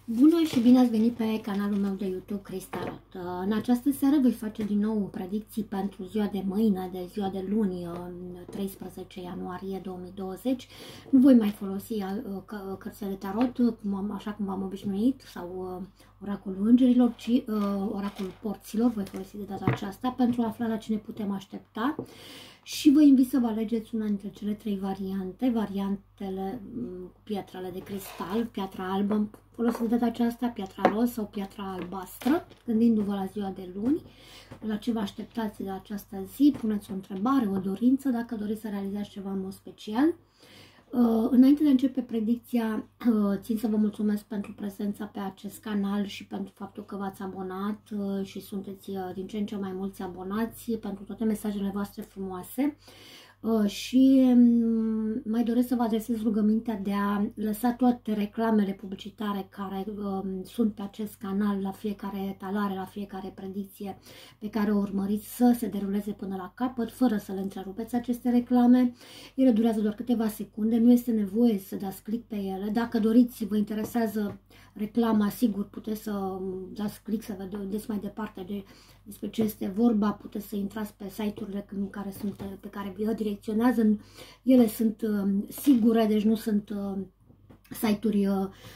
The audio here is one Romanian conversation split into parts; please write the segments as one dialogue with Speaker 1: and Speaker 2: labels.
Speaker 1: Bună și bine ați venit pe canalul meu de YouTube Cristarot. În această seară voi face din nou predicții pentru ziua de mâine, de ziua de luni, 13 ianuarie 2020. Nu voi mai folosi cărțile de tarot, așa cum v-am obișnuit, sau oracolul îngerilor, ci oracolul porților. Voi folosi de data aceasta pentru a afla la ce ne putem aștepta. Și vă invit să vă alegeți una dintre cele trei variantele cu pietrele de cristal, piatra albă, folosiți de data aceasta, piatra roz sau piatra albastră, gândindu-vă la ziua de luni, la ce vă așteptați de această zi, puneți o întrebare, o dorință, dacă doriți să realizați ceva în mod special. Înainte de a începe predicția, țin să vă mulțumesc pentru prezența pe acest canal și pentru faptul că v-ați abonat și sunteți din ce în ce mai mulți abonați, pentru toate mesajele voastre frumoase. Și mai doresc să vă adresez rugămintea de a lăsa toate reclamele publicitare care sunt pe acest canal la fiecare etalare, la fiecare predicție pe care o urmăriți, să se deruleze până la capăt, fără să le întrerupeți aceste reclame. Ele durează doar câteva secunde, nu este nevoie să dați click pe ele. Dacă doriți, vă interesează reclama, sigur, puteți să dați click să vedeți mai departe despre ce este vorba, puteți să intrați pe site-urile pe care vă direcționează. Ele sunt sigure, deci nu sunt site-uri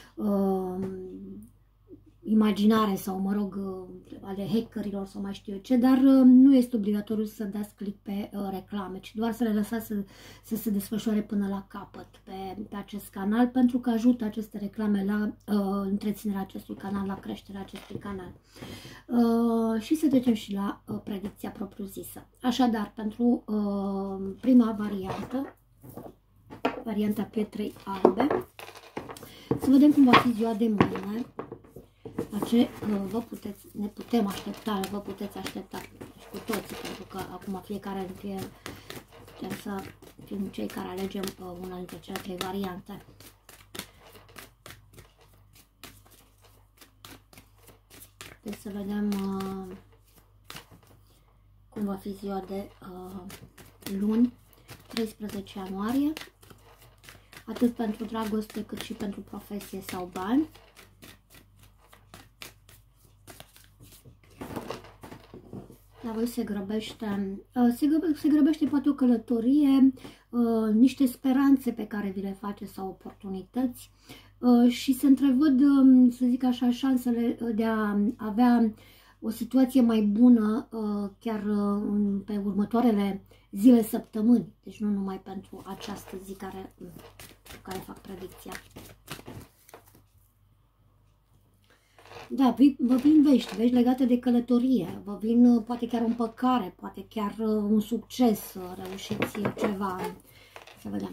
Speaker 1: imaginare sau, mă rog, ale hackerilor sau mai știu eu ce, dar nu este obligatoriu să dați click pe reclame, ci doar să le lăsați să se desfășoare până la capăt pe acest canal, pentru că ajută aceste reclame la întreținerea acestui canal, la creșterea acestui canal. Și să trecem și la predicția propriu-zisă. Așadar, pentru prima varianta pietrei albe, să vedem cum va fi ziua de mâine, la ce vă putem aștepta, vă puteți aștepta și cu toții, pentru că acum fiecare putem să fim cei care alegem una dintre cele trei variante. Deci să vedem cum va fi ziua de luni, 13 ianuarie, atât pentru dragoste cât și pentru profesie sau bani. La voi se grăbește poate o călătorie, niște speranțe pe care vi le face sau oportunități și se întrevăd, să zic așa, șansele de a avea o situație mai bună chiar pe următoarele zile, săptămâni, deci nu numai pentru această zi care fac predicția. Da, vă vin vești legate de călătorie, vă vin poate chiar o împăcare, poate chiar un succes, reușiți ceva, să vedem.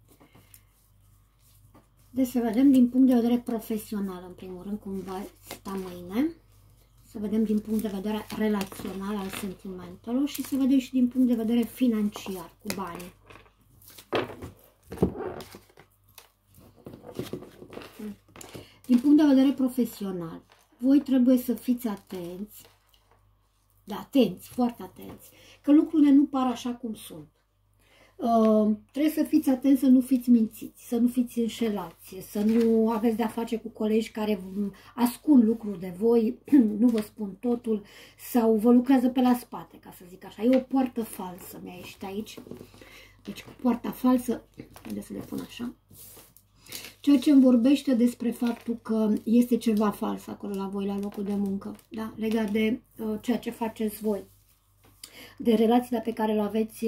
Speaker 1: Deci să vedem din punct de vedere profesional, în primul rând, cum va sta mâine, să vedem din punct de vedere relațional al sentimentelor și să vedem și din punct de vedere financiar, cu banii. Din punct de vedere profesional, voi trebuie să fiți atenți, foarte atenți, că lucrurile nu par așa cum sunt. Trebuie să fiți atenți să nu fiți mințiți, să nu fiți înșelați, să nu aveți de-a face cu colegi care ascund lucruri de voi, nu vă spun totul, sau vă lucrează pe la spate, ca să zic așa. E o poartă falsă, mi-a ieșit aici. Deci poarta falsă, haideți să le pun așa. Ceea ce îmi vorbește despre faptul că este ceva fals acolo la voi, la locul de muncă, da? Legat de ceea ce faceți voi, de relațiile pe care le aveți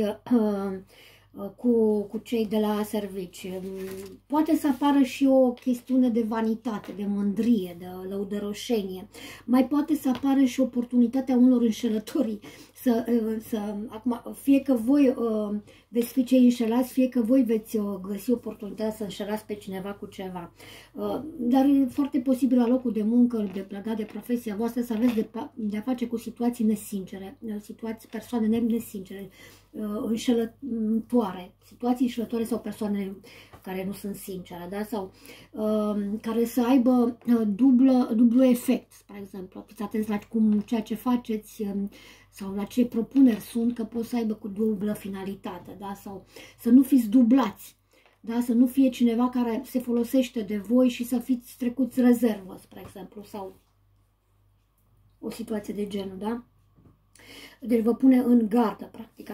Speaker 1: cu cei de la servici. Poate să apară și o chestiune de vanitate, de mândrie, de lăudăroșenie. Mai poate să apară și oportunitatea unor înșelătorii. Acum, fie că voi veți fi cei înșelați, fie că voi veți găsi oportunitatea să înșelați pe cineva cu ceva. Dar e foarte posibil la locul de muncă, legat de profesia voastră, să aveți de-a face cu situații nesincere, persoane nesincere, înșelătoare, situații înșelătoare sau persoane care nu sunt sincere, da? Sau care să aibă dublu efect, spre exemplu. Fiți atenți la ceea ce faceți sau la ce propuneri sunt, că pot să aibă cu dublă finalitate, da? Sau să nu fiți dublați. da? Să nu fie cineva care se folosește de voi și să fiți trecuți rezervă, spre exemplu, sau o situație de genul, da? Deci vă pune în gardă, practic,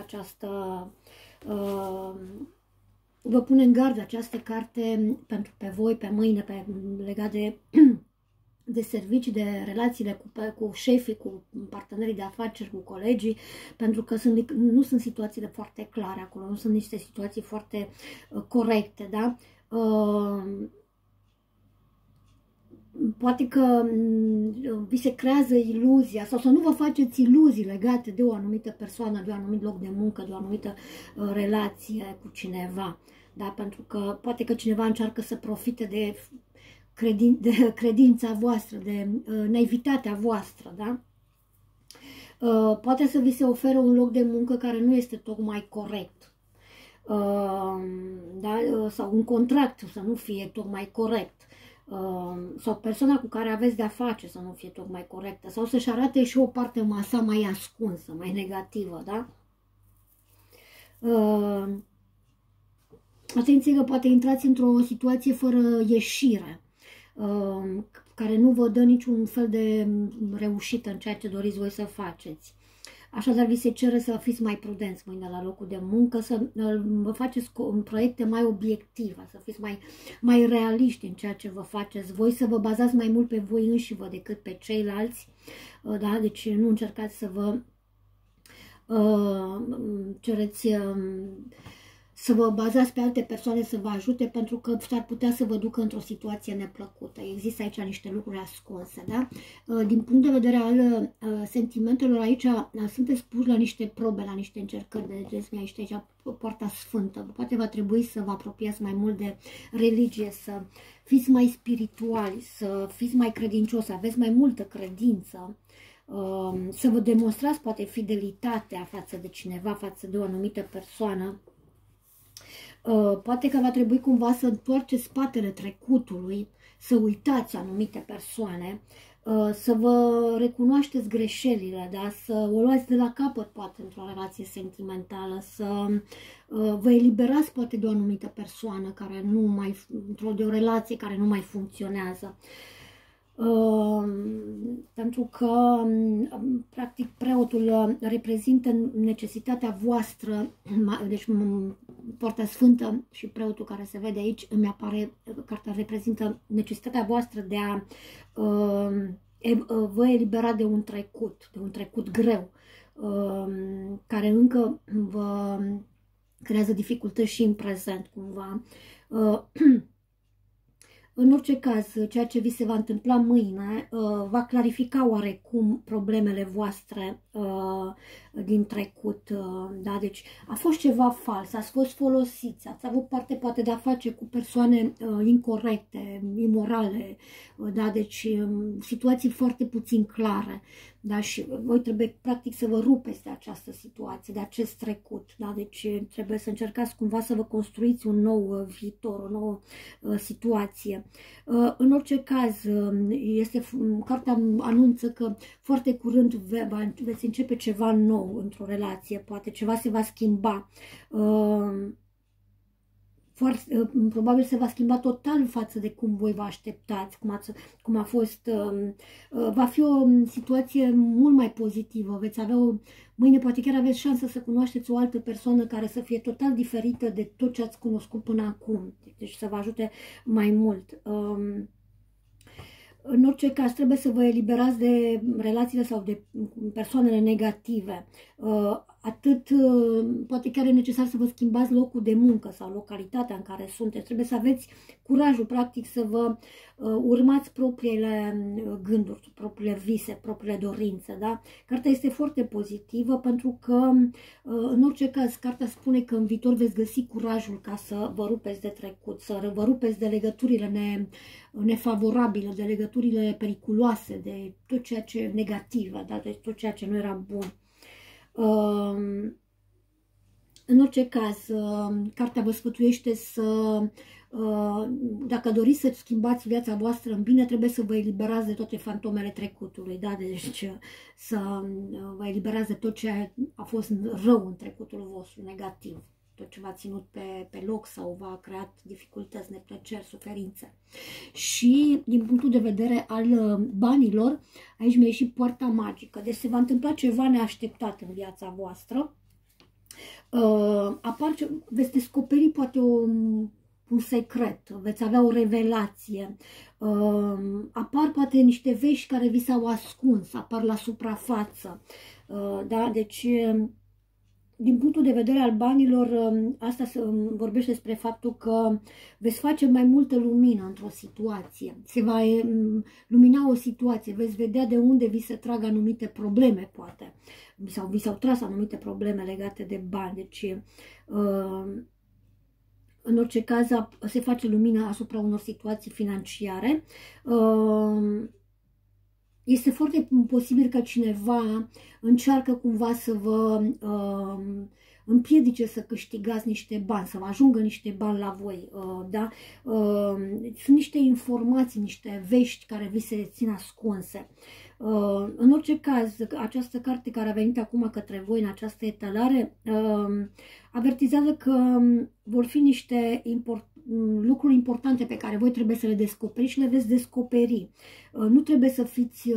Speaker 1: vă pune în gardă această carte pe voi, pe mâine, legat de servicii, de relațiile cu șefii, cu partenerii de afaceri, cu colegii, pentru că nu sunt situațiile foarte clare acolo, nu sunt niște situații foarte corecte, da? Poate că vi se creează iluzia sau să nu vă faceți iluzii legate de o anumită persoană, de un anumit loc de muncă, de o anumită relație cu cineva, da? Pentru că poate că cineva încearcă să profite de credința voastră, de naivitatea voastră, da? Poate să vi se ofere un loc de muncă care nu este tocmai corect, da? Sau un contract să nu fie tocmai corect, sau persoana cu care aveți de-a face să nu fie tocmai corectă, sau să-și arate și o parte sa mai ascunsă, mai negativă, da? Atenție că poate intrați într-o situație fără ieșire, care nu vă dă niciun fel de reușită în ceea ce doriți voi să faceți. Așadar, vi se cere să fiți mai prudenți mâine la locul de muncă, să vă faceți proiecte mai obiective, să fiți mai realiști în ceea ce vă faceți voi, să vă bazați mai mult pe voi înșivă decât pe ceilalți, da? Deci nu încercați să vă cereți să vă bazați pe alte persoane să vă ajute, pentru că s-ar putea să vă ducă într-o situație neplăcută. Există aici niște lucruri ascunse, da? Din punct de vedere al sentimentelor, aici sunteți puși la niște probe, la niște încercări, vedeți, aici poarta sfântă. Poate va trebui să vă apropiați mai mult de religie, să fiți mai spirituali, să fiți mai credincioși, să aveți mai multă credință, să vă demonstrați poate fidelitatea față de cineva, față de o anumită persoană. Poate că va trebui cumva să întoarceți spatele trecutului, să uitați anumite persoane, să vă recunoașteți greșelile, da? Să o luați de la capăt, poate, într-o relație sentimentală, să vă eliberați, poate, de o anumită persoană care nu mai, de o relație care nu mai funcționează. Pentru că, practic, preotul reprezintă necesitatea voastră, deci Poarta Sfântă și preotul care se vede aici, îmi apare, cartea reprezintă necesitatea voastră de a vă elibera de un trecut greu, care încă vă creează dificultăți și în prezent, cumva. În orice caz, ceea ce vi se va întâmpla mâine va clarifica oarecum problemele voastre din trecut, da? Deci a fost ceva fals, ați fost folosiți, ați avut parte poate de a face cu persoane incorrecte, imorale, da? Deci situații foarte puțin clare, da? Și voi trebuie practic să vă rupeți de această situație, de acest trecut, da? Deci trebuie să încercați cumva să vă construiți un nou viitor, o nouă situație. În orice caz, cartea anunță că foarte curând veți începe ceva nou într-o relație, poate ceva se va schimba. Probabil se va schimba total față de cum voi vă așteptați, cum a fost. Va fi o situație mult mai pozitivă. Veți avea mâine poate chiar aveți șansa să cunoașteți o altă persoană care să fie total diferită de tot ce ați cunoscut până acum. Deci să vă ajute mai mult. În orice caz, trebuie să vă eliberați de relațiile sau de persoanele negative. Atât, poate chiar e necesar să vă schimbați locul de muncă sau localitatea în care sunteți. Trebuie să aveți curajul, practic, să vă urmați propriile gânduri, propriile vise, propriile dorințe. Da? Cartea este foarte pozitivă pentru că, în orice caz, cartea spune că în viitor veți găsi curajul ca să vă rupeți de trecut, să vă rupeți de legăturile nefavorabile, de legăturile periculoase, de tot ceea ce e negativ, da? De tot ceea ce nu era bun. În orice caz, cartea vă sfătuiește să, dacă doriți să schimbați viața voastră în bine, trebuie să vă eliberați de toate fantomele trecutului, da? Deci să vă eliberați de tot ce a fost rău în trecutul vostru, negativ. tot ce v-a ținut pe loc sau v-a creat dificultăți, neplăceri, suferințe. Și din punctul de vedere al banilor, aici mi-a ieșit poarta magică, deci se va întâmpla ceva neașteptat în viața voastră. Veți descoperi poate un secret, veți avea o revelație, apar poate niște vești care vi s-au ascuns, apar la suprafață, da? Deci, din punctul de vedere al banilor, asta se vorbește despre faptul că veți face mai multă lumină într-o situație, se va lumina o situație, veți vedea de unde vi se trag anumite probleme, poate, sau vi s-au tras anumite probleme legate de bani, deci în orice caz se face lumină asupra unor situații financiare. Este foarte posibil că cineva încearcă cumva să vă împiedice să câștigați niște bani, să vă ajungă niște bani la voi. Da? Sunt niște informații, niște vești care vi se țin ascunse. În orice caz, această carte care a venit acum către voi în această etalare avertizează că vor fi niște lucruri importante pe care voi trebuie să le descoperiți și le veți descoperi. Nu trebuie să fiți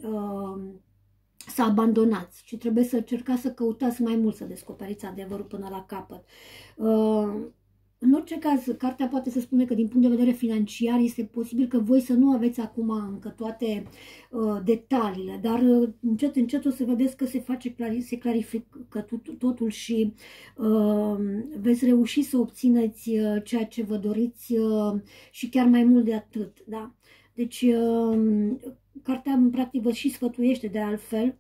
Speaker 1: să abandonați, ci trebuie să încercați să căutați mai mult, să descoperiți adevărul până la capăt. În orice caz, cartea poate să spune că din punct de vedere financiar este posibil că voi să nu aveți acum încă toate detaliile, dar încet, încet o să vedeți că se clarifică totul și veți reuși să obțineți ceea ce vă doriți și chiar mai mult de atât. Da? Deci, cartea în practic vă și sfătuiește de altfel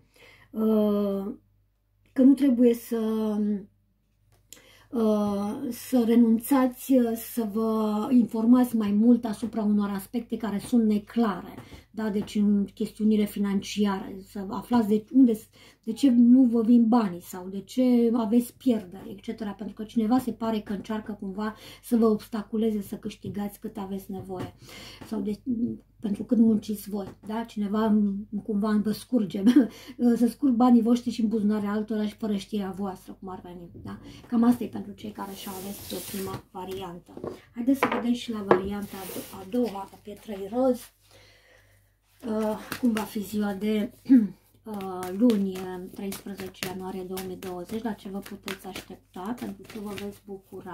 Speaker 1: că nu trebuie să renunțați, să vă informați mai mult asupra unor aspecte care sunt neclare, da? Deci în chestiunile financiare, să aflați de ce nu vă vin banii sau de ce aveți pierderi, etc. Pentru că cineva se pare că încearcă cumva să vă obstaculeze să câștigați cât aveți nevoie sau pentru cât munciți voi, da? Cineva cumva vă scurge, să scurg banii voștri și în buzunare altora și fără știrea voastră, cum ar veni, da? Cam asta e pentru cei care și-au ales prima variantă. Haideți să vedem și la varianta a doua, a pietrei roz, cum va fi ziua de luni, 13 ianuarie 2020, la ce vă puteți aștepta, pentru că vă veți bucura.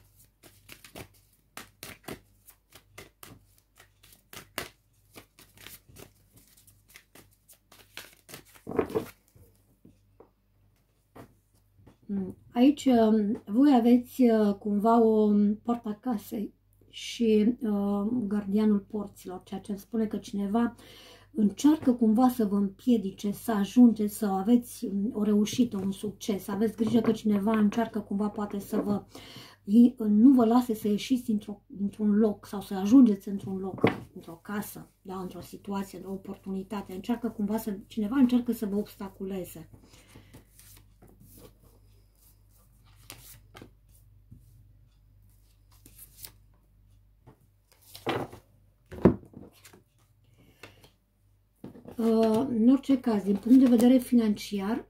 Speaker 1: Aici voi aveți cumva o poartă casei și gardianul porților, ceea ce spune că cineva încearcă cumva să vă împiedice să ajungeți să aveți o reușită, un succes. Aveți grijă că cineva încearcă cumva poate să vă nu vă lase să ieșiți dintr-un loc sau să ajungeți într-un loc, într-o casă, da, într-o situație, într-o oportunitate. Încearcă cumva cineva încearcă să vă obstaculeze. În orice caz, din punct de vedere financiar,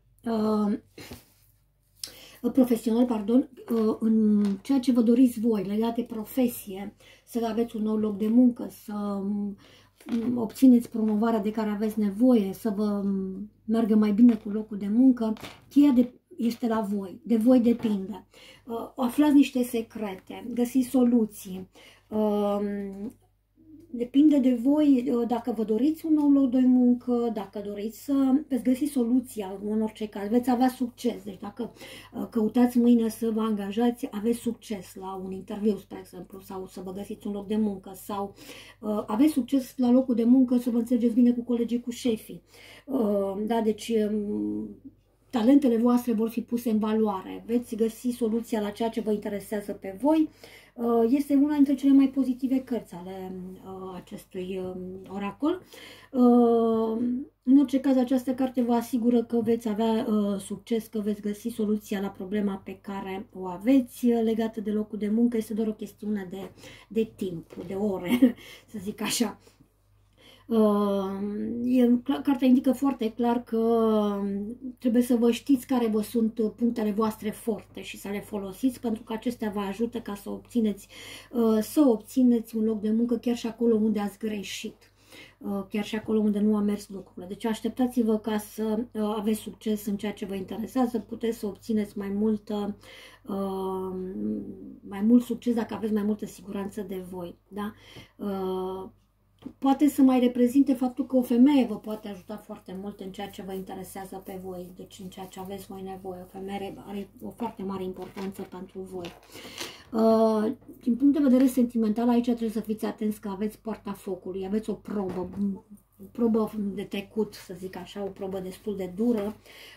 Speaker 1: profesional, pardon, în ceea ce vă doriți voi, legat de profesie, să aveți un nou loc de muncă, să obțineți promovarea de care aveți nevoie, să vă meargă mai bine cu locul de muncă, cheia este la voi, de voi depinde. Aflați niște secrete, găsiți soluții, depinde de voi dacă vă doriți un nou loc de muncă, dacă doriți să veți găsi soluția în orice caz, veți avea succes. Deci dacă căutați mâine să vă angajați, aveți succes la un interviu, spre exemplu, sau să vă găsiți un loc de muncă, sau aveți succes la locul de muncă să vă înțelegeți bine cu colegii, cu șefii. Da, deci talentele voastre vor fi puse în valoare, veți găsi soluția la ceea ce vă interesează pe voi. Este una dintre cele mai pozitive cărți ale acestui oracol. În orice caz, această carte vă asigură că veți avea succes, că veți găsi soluția la problema pe care o aveți legată de locul de muncă. Este doar o chestiune de timp, de ore, să zic așa. Cartea indică foarte clar că trebuie să vă știți care vă sunt punctele voastre forte și să le folosiți, pentru că acestea vă ajută ca să obțineți un loc de muncă chiar și acolo unde ați greșit, chiar și acolo unde nu a mers lucrurile. Deci așteptați-vă ca să aveți succes în ceea ce vă interesează, puteți să obțineți mai mult succes dacă aveți mai multă siguranță de voi. Da? Poate să mai reprezinte faptul că o femeie vă poate ajuta foarte mult în ceea ce vă interesează pe voi, deci în ceea ce aveți voi nevoie. O femeie are o foarte mare importanță pentru voi. Din punct de vedere sentimental, aici trebuie să fiți atenți că aveți poarta focului, aveți o probă de trecut, să zic așa, o probă destul de dură.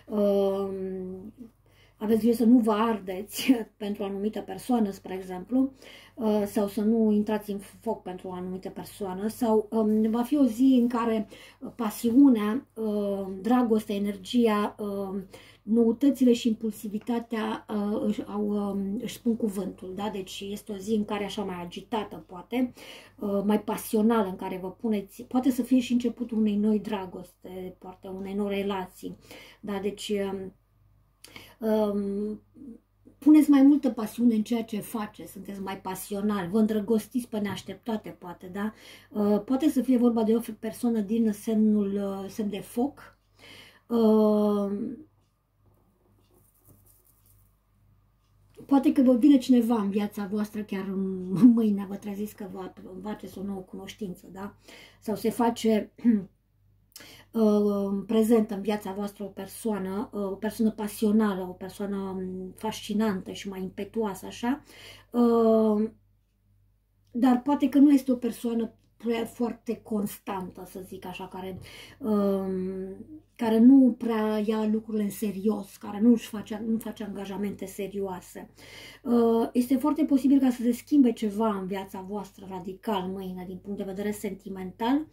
Speaker 1: Aveți grijă să nu vă ardeți pentru o anumită persoană, spre exemplu, sau să nu intrați în foc pentru o anumită persoană, sau va fi o zi în care pasiunea, dragostea, energia, noutățile și impulsivitatea își spun cuvântul, da? Deci este o zi în care așa mai agitată, poate, mai pasională, în care vă puneți, poate să fie și începutul unei noi dragoste, poate unei noi relații, da? Deci puneți mai multă pasiune în ceea ce faceți, sunteți mai pasionali, vă îndrăgostiți pe neașteptate, poate, da? Poate să fie vorba de o persoană din semn de foc. Poate că vă vine cineva în viața voastră chiar mâine, vă treziți că vă faceți o nouă cunoștință, da? Sau se face prezentă în viața voastră o persoană pasională, o persoană fascinantă și mai impetuoasă, așa, dar poate că nu este o persoană foarte constantă, să zic așa, care nu prea ia lucrurile în serios, care nu face angajamente serioase. Este foarte posibil ca să se schimbe ceva în viața voastră radical mâine, din punct de vedere sentimental.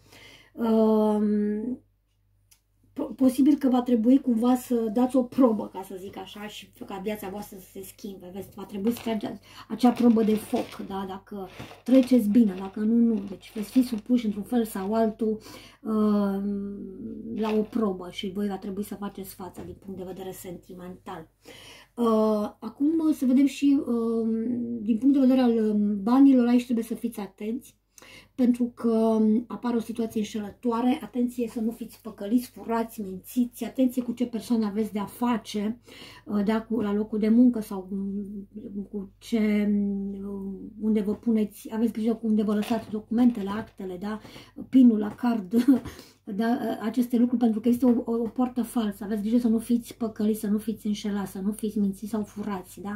Speaker 1: Posibil că va trebui cumva să dați o probă, ca să zic așa, și ca viața voastră să se schimbe. Va trebui să trageți acea probă de foc, da? Dacă treceți bine, dacă nu. Deci veți fi supuși într-un fel sau altul la o probă și voi va trebui să faceți față din punct de vedere sentimental. Acum să vedem și din punct de vedere al banilor, aici trebuie să fiți atenți, pentru că apare o situație înșelătoare. Atenție să nu fiți păcăliți, furați, mințiți, atenție cu ce persoană aveți de a face, da, la locul de muncă sau unde vă puneți, aveți grijă cu unde vă lăsați documentele, actele, da, pinul la card, da, aceste lucruri, pentru că este o poartă falsă. Aveți grijă să nu fiți păcăliți, să nu fiți înșelați, să nu fiți mințiți sau furați, da?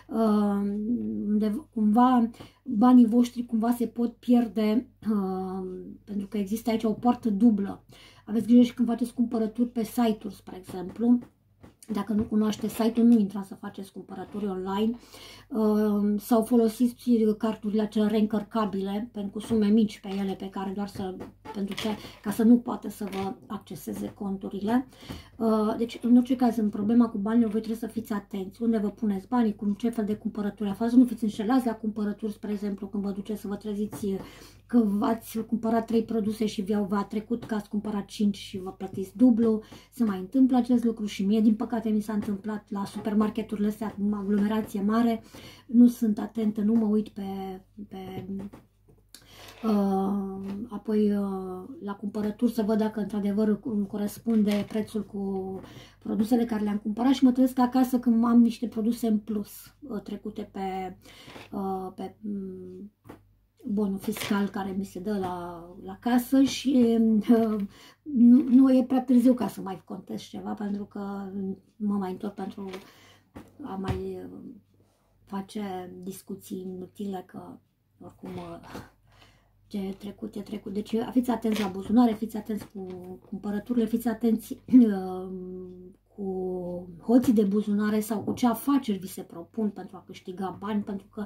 Speaker 1: Cumva banii voștri cumva se pot pierde, pentru că există aici o poartă dublă. Aveți grijă și când faceți cumpărături pe site-uri, spre exemplu. Dacă nu cunoașteți site-ul, nu intrați să faceți cumpărături online, sau folosiți carturile acelea reîncărcabile pentru sume mici pe ele, pe care doar ca să nu poată să vă acceseze conturile. Deci, în orice caz, în problema cu banii, voi trebuie să fiți atenți unde vă puneți banii, cu ce fel de cumpărături afați, nu fiți înșelați la cumpărături, spre exemplu, când vă duceți să vă treziți că ați cumpărat 3 produse și v-a trecut că ați cumpărat 5 și vă plătiți dublu. Se mai întâmplă acest lucru și mie, din păcate, mi s-a întâmplat la supermarketurile astea, aglomerație mare. Nu sunt atentă, nu mă uit apoi la cumpărături să văd dacă într-adevăr îmi corespunde prețul cu produsele care le-am cumpărat și mă trezesc acasă când am niște produse în plus trecute pe bonul fiscal care mi se dă la casă și nu e prea târziu ca să mai contest ceva, pentru că mă mai întorc pentru a mai face discuții inutile, că oricum ce e trecut, e trecut. Deci fiți atenți la buzunare, fiți atenți cu cumpărăturile, fiți atenți cu hoții de buzunare sau cu ce afaceri vi se propun pentru a câștiga bani, pentru că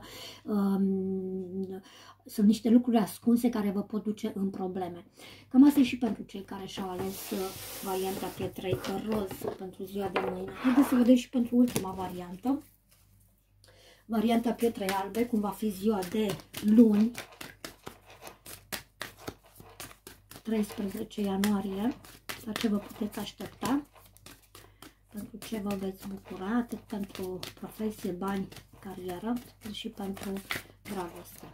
Speaker 1: sunt niște lucruri ascunse care vă pot duce în probleme. Cam asta e și pentru cei care și-au ales varianta pietrei roz pentru ziua de mâine. Haideți să vedem și pentru ultima variantă. Varianta pietrei albe, cum va fi ziua de luni. 13 ianuarie, la ce vă puteți aștepta, pentru ce vă veți bucura, atât pentru profesie, bani, carieră, cât și pentru dragoste.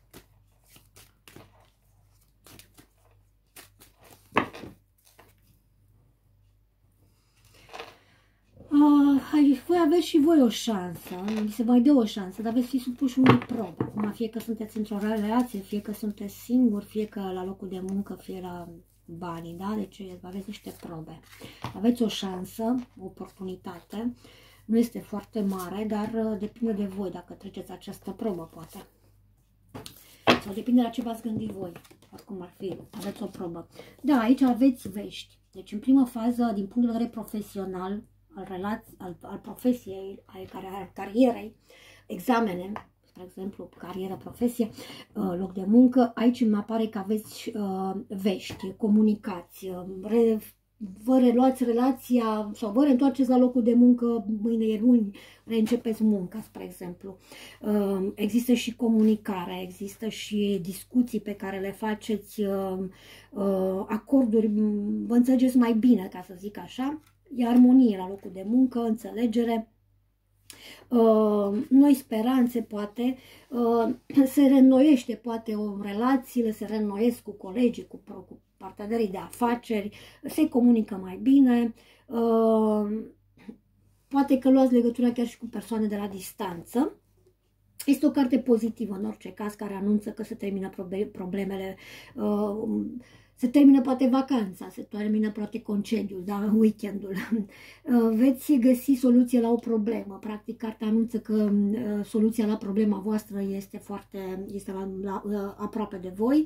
Speaker 1: Voi aveți și voi o șansă, mi se mai dă o șansă, dar veți fi supuși unei probe. Acum, fie că sunteți într-o relație, fie că sunteți singuri, fie că la locul de muncă, fie la banii, da? Deci aveți niște probe. Aveți o șansă, o oportunitate, nu este foarte mare, dar depinde de voi dacă treceți această probă, poate. Sau depinde la ce v-ați gândit voi, oricum ar fi, aveți o probă. Da, aici aveți vești. Deci, în primă fază, din punct de vedere profesional, al profesiei, al carierei, examene, spre exemplu, carieră, profesie, loc de muncă, aici îmi apare că aveți vești, comunicați, vă reluați relația sau vă reîntoarceți la locul de muncă, mâine e luni, reîncepeți munca, spre exemplu. Există și comunicare, există și discuții pe care le faceți, acorduri, vă înțelegeți mai bine, ca să zic așa. E armonie la locul de muncă, înțelegere, noi speranțe, poate, se reînnoiește, poate, relațiile se reînnoiesc cu colegii, cu partenerii de afaceri, se comunică mai bine, poate că luați legătura chiar și cu persoane de la distanță. Este o carte pozitivă, în orice caz, care anunță că se termină problemele, se termină poate vacanța, se termină poate concediul, da, weekendul. Veți găsi soluție la o problemă. Practic, cartea anunță că soluția la problema voastră este aproape de voi.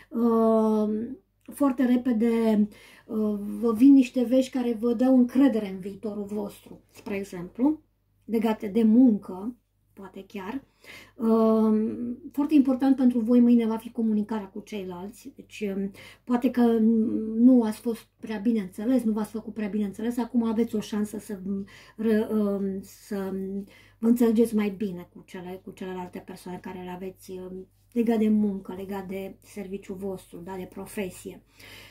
Speaker 1: Foarte repede vă vin niște vești care vă dau încredere în viitorul vostru, spre exemplu, legate de muncă, poate chiar. Foarte important pentru voi mâine va fi comunicarea cu ceilalți, deci poate că nu ați fost prea bine înțeles, nu v-ați făcut prea bine înțeles, acum aveți o șansă să vă înțelegeți mai bine cu celelalte persoane care le aveți legat de muncă, legat de serviciul vostru, da, de profesie.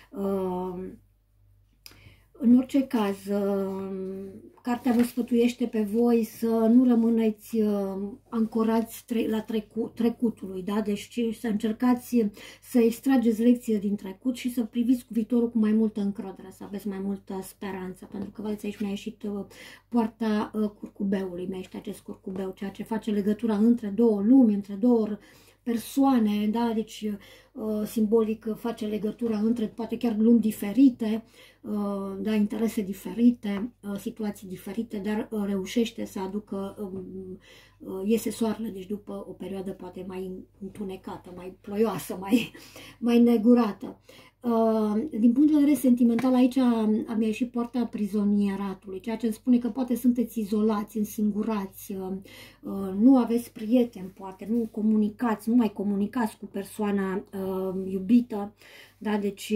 Speaker 1: În orice caz, cartea vă sfătuiește pe voi să nu rămâneți ancorați la trecutului, da? Deci să încercați să extrageți lecții din trecut și să priviți cu viitorul cu mai multă încredere, să aveți mai multă speranță, pentru că, vedeți, aici mi-a ieșit poarta curcubeului, mi-a ieșit acest curcubeu, ceea ce face legătura între două lumi, între două persoane, da? Deci simbolic face legătura între poate chiar lumi diferite, da, interese diferite, situații diferite, dar reușește să aducă, iese soarele, deci după o perioadă poate mai întunecată, mai ploioasă, mai negurată. Din punct de vedere sentimental, aici mi-a ieșit poarta prizonieratului, ceea ce îmi spune că poate sunteți izolați, însingurați, nu aveți prieteni, poate, nu comunicați, nu mai comunicați cu persoana iubită, da, deci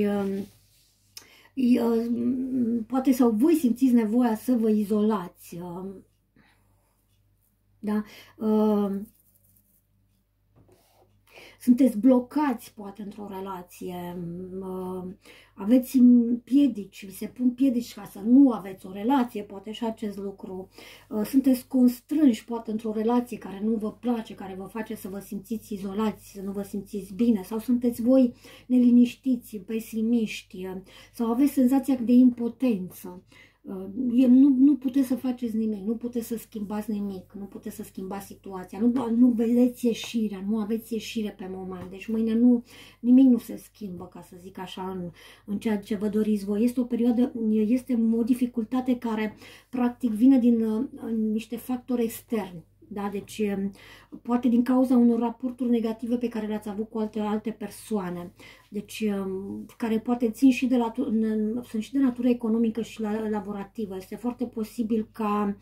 Speaker 1: poate sau voi simțiți nevoia să vă izolați, da, sunteți blocați, poate, într-o relație, aveți piedici, vi se pun piedici ca să nu aveți o relație, poate și acest lucru. Sunteți constrânși, poate, într-o relație care nu vă place, care vă face să vă simțiți izolați, să nu vă simțiți bine, sau sunteți voi neliniștiți, pesimiști, sau aveți senzația de impotență. Nu puteți să faceți nimic, nu puteți să schimbați nimic, nu puteți să schimbați situația, nu vedeți ieșirea, nu aveți ieșire pe moment. Deci mâine nimic nu se schimbă, ca să zic așa, în ceea ce vă doriți voi. Este o perioadă, este o dificultate care practic vine din niște factori externi. Da? Deci, poate din cauza unor raporturi negative pe care le-ați avut cu alte persoane, deci, care poate sunt și de natură economică și laborativă. Este foarte posibil ca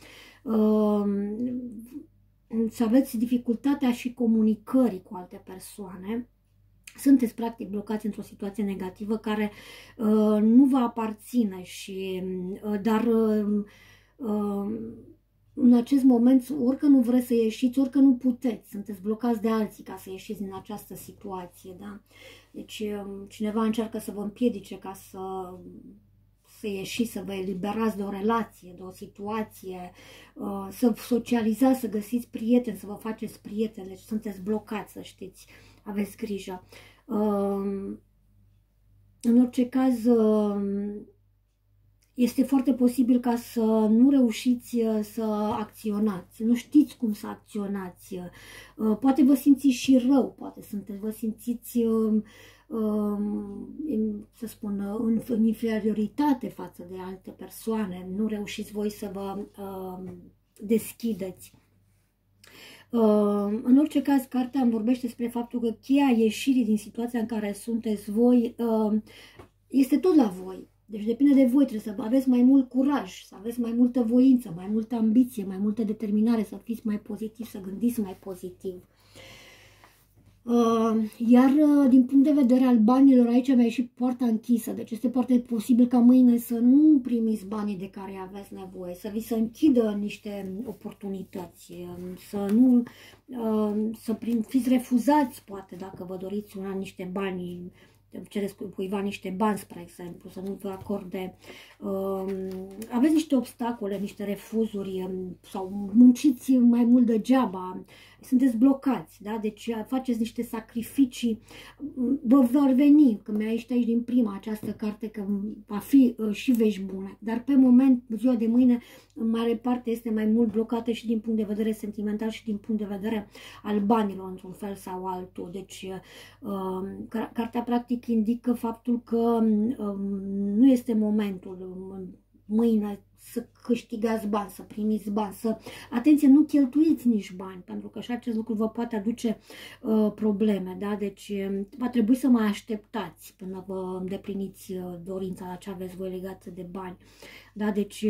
Speaker 1: să aveți dificultatea și comunicării cu alte persoane. Sunteți practic blocați într-o situație negativă care nu vă aparține, dar în acest moment, orică nu vreți să ieșiți, orică nu puteți, sunteți blocați de alții ca să ieșiți din această situație, da? Deci cineva încearcă să vă împiedice ca să ieșiți, să vă eliberați de o relație, de o situație, să socializați, să găsiți prieteni, să vă faceți prieteni, deci sunteți blocați, să știți, aveți grijă. În orice caz, este foarte posibil ca să nu reușiți să acționați, nu știți cum să acționați, poate vă simțiți și rău, poate vă simțiți, să spun, în inferioritate față de alte persoane, nu reușiți voi să vă deschideți. În orice caz, cartea îmi vorbește despre faptul că cheia ieșirii din situația în care sunteți voi este tot la voi. Deci depinde de voi, trebuie să aveți mai mult curaj, să aveți mai multă voință, mai multă ambiție, mai multă determinare, să fiți mai pozitiv, să gândiți mai pozitiv. Iar din punct de vedere al banilor, aici mi-a ieșit poarta închisă, deci este foarte posibil ca mâine să nu primiți banii de care aveți nevoie, să vi se închidă niște oportunități, să fiți refuzați, poate, dacă vă doriți niște bani, cereți cuiva niște bani, spre exemplu, să nu vă acorde, aveți niște obstacole, niște refuzuri sau munciți mai mult degeaba, sunteți blocați, da? Deci faceți niște sacrificii, vă vor veni, că mi-a ieșit aici din prima această carte că va fi și vești bune, dar pe moment, ziua de mâine, în mare parte este mai mult blocată și din punct de vedere sentimental și din punct de vedere al banilor, într-un fel sau altul. Deci cartea practic indică faptul că nu este momentul mâine să câștigați bani, să primiți bani, atenție, nu cheltuiți nici bani, pentru că și acest lucru vă poate aduce probleme, da? Deci va trebui să mai așteptați până vă îndepliniți dorința la ce aveți voi legată de bani, da? Deci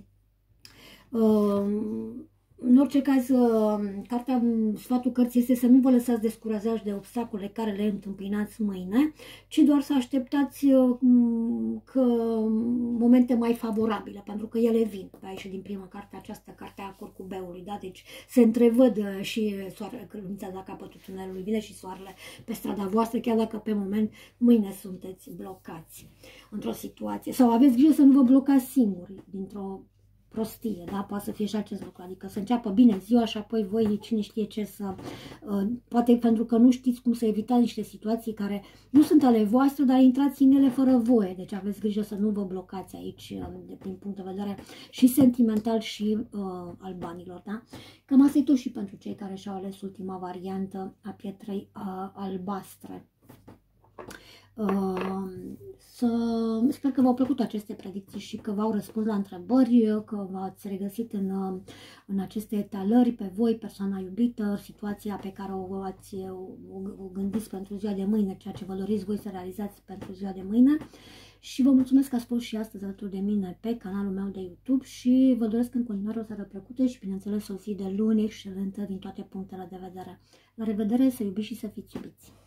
Speaker 1: în orice caz, sfatul cărții este să nu vă lăsați descurajați de obstacole care le întâmpinați mâine, ci doar să așteptați momente mai favorabile, pentru că ele vin. Aici din prima carte, această carte a curcubeului, da? Deci se întrevăd și soarele, luminița la capătul tunelului, vine și soarele pe strada voastră, chiar dacă pe moment mâine sunteți blocați într-o situație. Sau aveți grijă să nu vă blocați singuri dintr-o prostie, da? Poate să fie și acest lucru, adică să înceapă bine ziua și apoi voi cine știe ce să... poate pentru că nu știți cum să evitați niște situații care nu sunt ale voastre, dar intrați în ele fără voie, deci aveți grijă să nu vă blocați aici din punct de vedere și sentimental și al banilor, da? Cam asta e tot și pentru cei care și-au ales ultima variantă a pietrei albastre. Sper că v-au plăcut aceste predicții și că v-au răspuns la întrebări, că v-ați regăsit în aceste etalări pe voi, persoana iubită, situația pe care o gândiți pentru ziua de mâine, ceea ce vă doriți voi să realizați pentru ziua de mâine. Și vă mulțumesc că ați fost și astăzi alături de mine pe canalul meu de YouTube și vă doresc în continuare o seară plăcută și, bineînțeles, o zi de luni excelentă din toate punctele de vedere. La revedere, să iubiți și să fiți iubiți!